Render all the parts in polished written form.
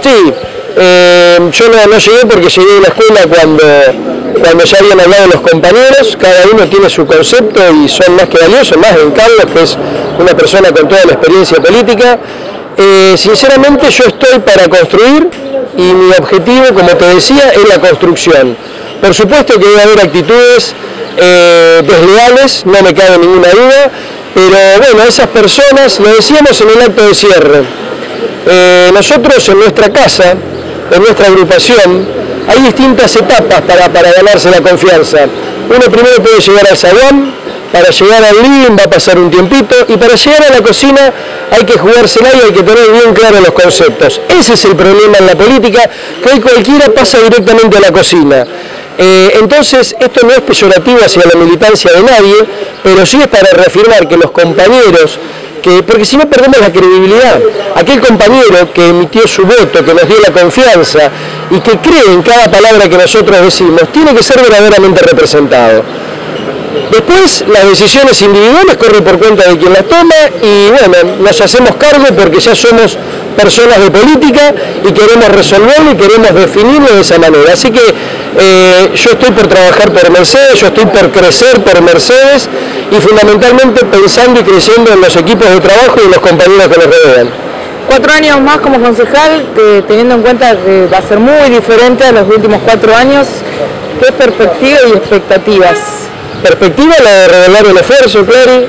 Sí, yo no llegué porque llegué a la escuela cuando ya habían hablado los compañeros, cada uno tiene su concepto y son más que valiosos, más en Carlos, que es una persona con toda la experiencia política. Sinceramente yo estoy para construir y mi objetivo, como te decía, es la construcción. Por supuesto que debe haber actitudes desleales, no me cabe ninguna duda, pero bueno, esas personas, lo decíamos en el acto de cierre, nosotros en nuestra casa, en nuestra agrupación, hay distintas etapas para ganarse la confianza. Uno primero puede llegar al salón, para llegar al living va a pasar un tiempito, y para llegar a la cocina hay que jugársela y hay que tener bien claros los conceptos. Ese es el problema en la política, que hoy cualquiera pasa directamente a la cocina. Entonces, esto no es peyorativo hacia la militancia de nadie, pero sí es para reafirmar que los compañeros, porque si no perdemos la credibilidad, aquel compañero que emitió su voto, que nos dio la confianza y que cree en cada palabra que nosotros decimos, tiene que ser verdaderamente representado. Después, las decisiones individuales corren por cuenta de quien las toma y bueno, nos hacemos cargo porque ya somos personas de política y queremos resolverlo y queremos definirlo de esa manera. Así que yo estoy por trabajar por Mercedes, yo estoy por crecer por Mercedes y fundamentalmente pensando y creciendo en los equipos de trabajo y en los compañeros que nos rodean. 4 años más como concejal, teniendo en cuenta que va a ser muy diferente a los últimos 4 años, ¿qué perspectiva y expectativas? Perspectiva la de revelar el esfuerzo, claro,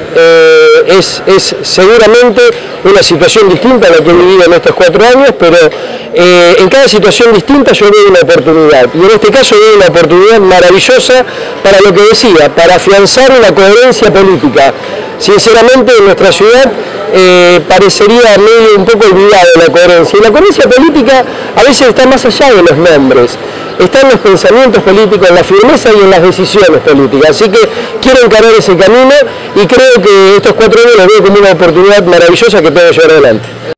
es seguramente una situación distinta a la que he vivido en estos 4 años, pero en cada situación distinta yo veo una oportunidad, y en este caso veo una oportunidad maravillosa para lo que decía, para afianzar una coherencia política. Sinceramente en nuestra ciudad parecería medio un poco olvidada la coherencia, y la coherencia política a veces está más allá de los nombres. Está en los pensamientos políticos, en la firmeza y en las decisiones políticas. Así que quiero encarar ese camino y creo que estos 4 años los veo como una oportunidad maravillosa que puedo llevar adelante.